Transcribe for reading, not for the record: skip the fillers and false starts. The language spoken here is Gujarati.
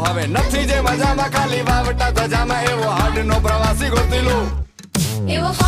ફાવે નથી જે મજામાં ખાલી વાવટા ધજામાં એવો હાડ નો પ્રવાસી ગોતી લો એવો